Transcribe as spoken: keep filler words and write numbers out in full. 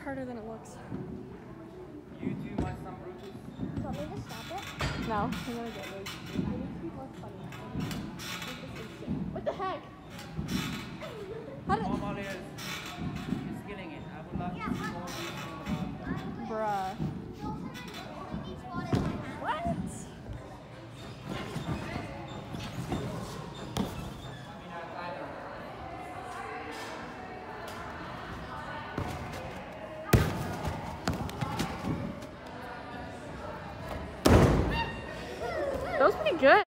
harder than it looks. You do my son Brutus. You want me to stop it? No, I'm gonna get those. It needs to be more funny. What the heck? How did? Mom Molly is is killing it. I would love to see more videos. Bruh. What? That was pretty good.